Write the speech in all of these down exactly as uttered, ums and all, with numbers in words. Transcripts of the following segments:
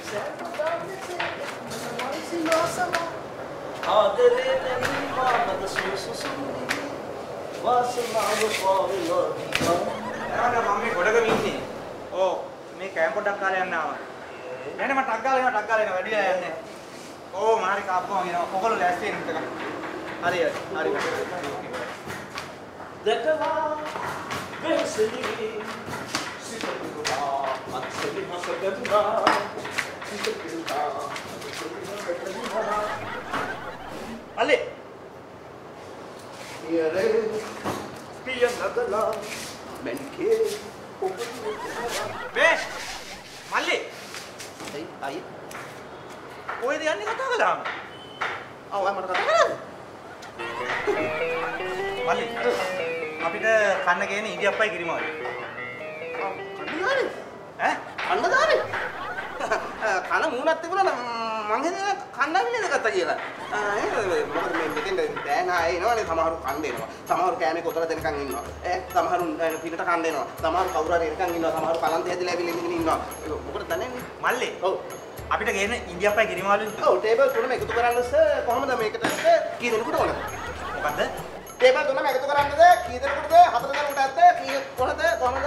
මම ගොඩක ඉන්නේ. ඕ මේ කෑම පොඩක් කාලේ යන්න ආවා. නෑ නෑ මට ටක් ගාලා එනවා ටක් ගාලා එනවා වැඩිලා යන්නේ. ඕ මාරි කාප්පුවම එනවා. කොකල ලෑස්ති වෙන එක. හරි හරි. දැකලා වෙසෙලි සිතපුරා අත්සලි මසකදුනා සිතපුරා අලේ යරේ පිය නගලා මන්කේ බේ මල්ලි අයි අයි කොහෙද යන්නේ කතා කළාම ආව මට කතා කරන්නේ මල්ලි අපිට කන්න ගේන්නේ ඉන්දියාප්පයි කිරිමාලු කන්න ගානේ ඈ කන්න ගානේ කන මූණක් තිබුණා මං හිතේ කන්නන්නේ නැගත්තා කියලා මොකද මේ මෙතෙන් දැන් ආයේ එනවනේ සමහරු කන් දෙනවා සමහරු කෑමේ කොතල දෙනකන් ඉන්නවා ඈ සමහරු පිටට කන් දෙනවා සමහරු කවුරු හරි එනකන් ඉන්නවා සමහරු කලන්ත හැදිලා ඇවිල්ලා ඉඳගෙන ඉන්නවා මොකද දන්නේ මල්ලි ඔව් අපිට ගේන්නේ ඉන්දියාප්පයි කිරිමාලු ඔව් ටේබල් තුනම එකතු කරන්න සර් කොහමද මේකට කී දෙනෙකුට ඕනද මොකද්ද ටේබල් තුනම එකතු කරන්නද කී දෙනෙකුටද හතර දෙනෙකුට ඇත්ත කී කොහොමද කොහමද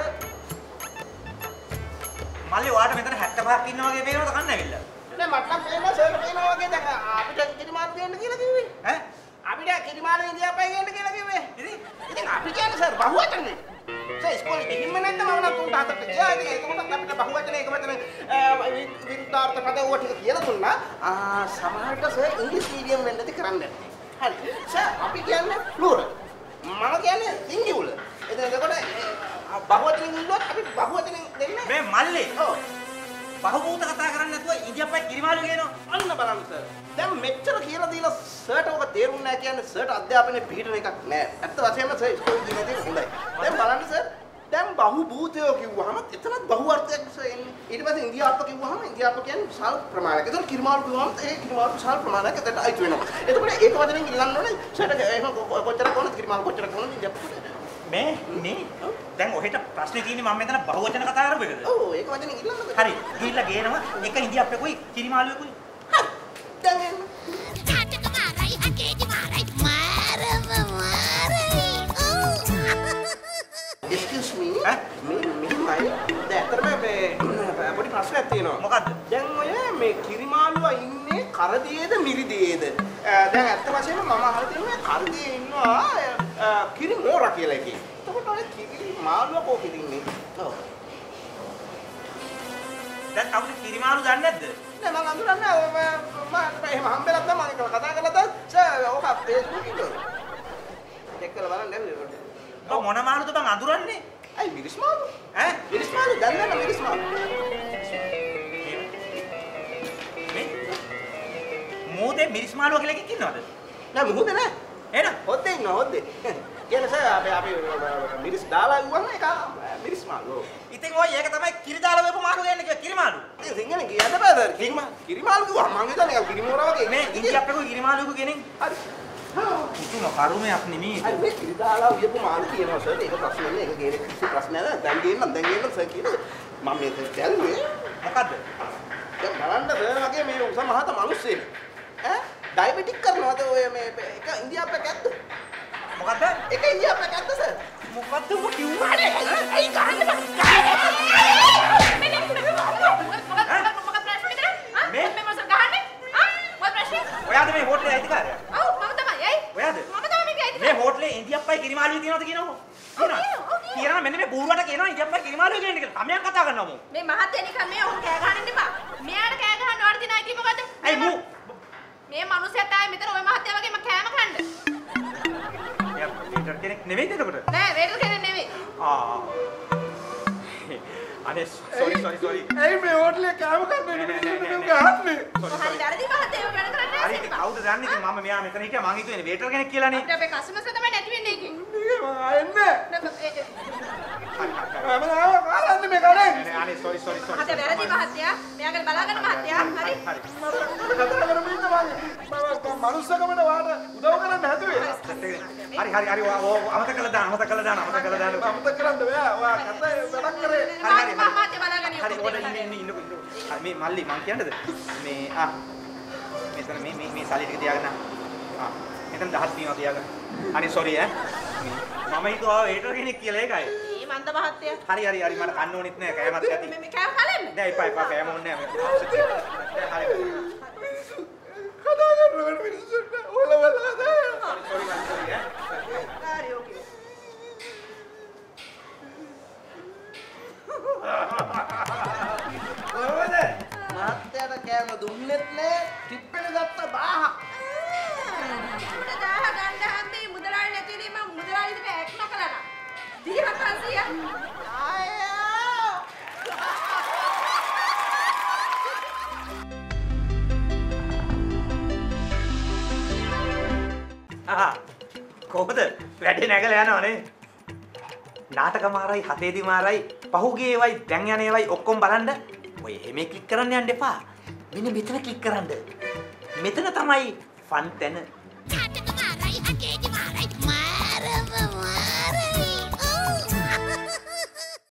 මල්ලි ඔයාට මෙතන හැත්තෑ පහක් ඉන්නා වගේ පේනවද කන්න ඇවිල්ලා නෑ මට නම් පේනවා සර් පේනවා වගේ දැන් අපිට කිරිමාලු දෙන්න කියලා කිව්වේ ඈ අපිට කිරිමාලු ඉන්දියාප්පයි ගන්න කියලා කිව්වේ ඉතින් ඉතින් අපි කියන්නේ සර් බහුවචනේ සර් ඉස්කෝලේ ගිහින්ම නැත්නම් මම නම් තුන්ට හතරට ගියා ඉතින් ඒකකට අපිට බහුවචනේ එක මෙතන විරුද්ධාර්ථ පද ඕවා ටික කියලා දුන්නා ආ සමහරට සර් ඉංග්‍රීසි මීඩියම් වෙන්නද කරන්නේ නැත්තේ හරි සර් අපි කියන්නේ ප්ලූරල් මම කියන්නේ සිංගියුලර් එතන එතකොට බහුවචනෙන් ඉන්නොත් අපි බහුවචනෙන් දෙන්නේ මේ මල්ලි ඔව් බහුබූත කතා කරන්නේ නැතුව ඉන්දියාප්පයි කිරිමාලු ගේනවා අන්න බලන්න සර් දැන් මෙච්චර කියලා දීලා සර්ට ඔක තේරුන්නේ නැහැ කියන්නේ සර්ට අධ්‍යාපනයේ පිළිහිටන එකක් නෑ ඇත්ත වශයෙන්ම සර් ඉස්කෝලේ ගිහින් තියෙන හොඳයි දැන් බලන්න සර් දැන් බහුබූතයෝ කිව්වහම එතනත් බහු අර්ථයක් සර් එන්නේ ඊට පස්සේ ඉන්දියාප්ප කිව්වහම ඉන්දියාප්ප කියන්නේ විශාල ප්‍රමාණයක් ඒතකොට කිරිමාලු කිව්වහම ඒ කිරිමාලු විශාල ප්‍රමාණයක් එතනට අයිති වෙනවා එතකොට ඒක වචනෙන් ඉල්ලන්න ඕනේ සර්ට එහෙම කොච්චර කොහොමද කිරිමාලු කොච්චර කොහොමද ඉන්දියාප්ප මේ නේ දැන් ඔහෙට ප්‍රශ්නේ තියෙන්නේ මම මෙතන බහුවචන කතා කරපු එකද ඔව් ඒක වචනෙන් ඉල්ලන්න හරි ගිහිල්ලා ගේනවා එක ඉන්දියාප්පෙකුයි කිරිමාලුවෙකුයි හරි දැන් එන්න තාටක මාරයි අකේජි මාරයි මාරම මාරයි excuse me ඈ මේ මෙහිමයි දැන් අතරම මේ පොඩි ප්‍රශ්නයක් තියෙනවා මොකද්ද දැන් ඔය මේ කිරිමාලුවා ඉන්නේ කරදියේද මිරිදියේද දැන් ඇත්ත වශයෙන්ම මම අහලා තියෙනවා කරදියේ ඉන්නවා කිරිමෝරා කියලා එකේ එතකොට ඔය කිරිමාලුවා කොහෙද ඉන්නේ ඔව් දැන් කවුද කිරිමාලු දන්නේ නැද්ද නෑ මම අඳුරන්නේ මම එහෙම හම්බෙලක් තමයි මම කතා කරලා දැන් සර් ඔක Facebook එකේ චෙක් කරලා බලන්න නේද ඔය මොන මාළුද බං අඳුරන්නේ අයි මිරිස් මාළු ඈ මිරිස් මාළු දැන් නෑ මිරිස් මාළු මේ මොදේ මිරිස් මාළුවා කියලා එකක් ඉන්නවද නෑ මොකද නෑ එහෙනම් හොද්දේ ඉන්නවා හොද්දේ කියන්නේ සර් අපි අපි මිරිස් දාලා ඉවුවම ඒක මිරිස් මාළු ඉතින් ඔය ඒක තමයි කිරි දාලා වෙපු මාළු ගන්නේ කිය කිරිමාලු ඉතින් සිංහලෙන් කියන්න බෑ සර් කිරිමාලු කිරිමාලු කිව්වා මං හිතන්නේ ඒක කිරිමෝරා වගේ මේ ඉන්දියාප්පෙකුයි කිරිමාලුවෙකුයි ගෙනින් හරි පුතුම කරුමයක් නෙමෙයි අයි මේ කිරි දාලා උයපු මාළු කියනවා සර් ඒක ප්‍රශ්න නෑ ඒක ගේන කිසි ප්‍රශ්නයක් නෑ දැන් ගේන්නම් දැන් ගේන්නම් සර් කියන මම මේක දැල්ුවේ මොකද්ද දැන් බලන්න සර් වගේ මේ උස මහත මිනිස්සෙක් ඈ ඩයබටික් කරනවද ඔය මේ එක ඉන්දියාප්පයක් ඇද්ද මොකද්ද එක ඉන්දියාප්පයක් ඇද්ද සර් මොකද්ද ඔබ කිව්වා අනේ අයි ගහන්න බෑ මේ මේ මොකද ගහන්නේ ආ මොකද ප්‍රශ්නේ ඔයාද මේ හෝටලේ අයිතිකාරයා ඔව් මම තමයි ඇයි ඔයාද මම තමයි මේක ඇයිද මේ හෝටලේ ඉන්දියාප්පයි කිරිමාලුයි තියනවද කියනකො කියනවා කියනවා මෙන්න මේ බූරුවට කියනවා ඉන්දියාප්පයි කිරිමාලුයි කියන එක තමයන් කතා කරනවා මෝ මේ මහත්තයා නිකන් මේ ඔහු කෑ ගහන්න ඉන්න බා මෙයාට කෑ ගහන්න වාට දින අයිති මොකද ඇයි මූ මේ මිනිස්සයාට ආයේ මෙතන ওই මහත්තයා වගේම කෑම කන්න යා වේටර් කෙනෙක් නෙවෙයිද එතකොට නෑ වේටර් කෙනෙක් නෙවෙයි ආ අනේ සෝරි සෝරි සෝරි ඇයි මේ හෝටලේ කෑම කන්නේ නෙමෙයි ගහන්නේ හරි දැරදි මහත්තයා වැඩ කරන්නේ හරි ඉතින් කවුද දන්නේ ඉතින් මම මෙයා මෙතන හිටියා මං හිතුවේ වේටර් කෙනෙක් කියලානේ අපිට අපේ කස්ටමර්ස් තමයි නැති වෙන්නේ එකකින් එන්නේ මම ආව කාලන්නේ මේ කනේ අනේ සෝරි සෝරි සෝරි මහත්තයා වැරදි මහත්තයා මෙයාගෙන බලාගන්න මහත්තයා හරි හරි කතා කරමින් ඉන්න මම මනුස්සකමට වාට උදව් කරන්න හැදුවේ හරි හරි හරි අමතක කළා දාන්න අමතක කළා දාන්න අමතක කළා දාන්න අමතක කරන්න බෑ ඔයා කතා වැඩක් කරේ හරි හරි මහත්තයා බලාගන්න හරි පොඩ ඉන්න ඉන්න ඉන්න මේ මල්ලි මං කියන්නද මේ ආ මෙතන මේ මේ මේ සල්ලි ටික තියාගන්න ආ මෙතන දහස් තියනවා තියාගන්න අනේ සෝරි ඈ මම හිතුවා වේටර් කෙනෙක් කියලා ඒකයි මේ මන්ද මහත්තයා. හරි හරි හරි මට කන්න ඕනෙත් නෑ කෑමත් ඇති මේ මේ කෑම කලෙන්න. නෑ එපා එපා කෑම ඕනේ නෑ හරි හරි කතා කරනකොට මිනිස්සුන්ට ඔල ඔල හදා. සෝරි මං සෝරි ඈ හරි ඕකේ. කොහොමද? මාත්‍යට කෑම දුන්නෙත් නෑ ටිප් එක ගත්ත බාහ. උඩ දාහ ගන්න හැම්බේ මුදලාලි නැති වෙලේ මම මුදලාලිට ඇක් නොකලා නා. දීහක් පන්සිය. ආයෝ. ආ කොහොමද වැඩේ නැගලා යනවනේ නාටක මාරයි හතේදි මාරයි පහුගිය ඒවයි දැන් යන ඒවයි ඔක්කොම බලන්න ඔය එහෙම ක්ලික් කරන්න යන්න එපා මෙන්න මෙතන ක්ලික් කරන්න මෙතන තමයි ෆන් තැන නාටක මාරයි අකේදි මාරයි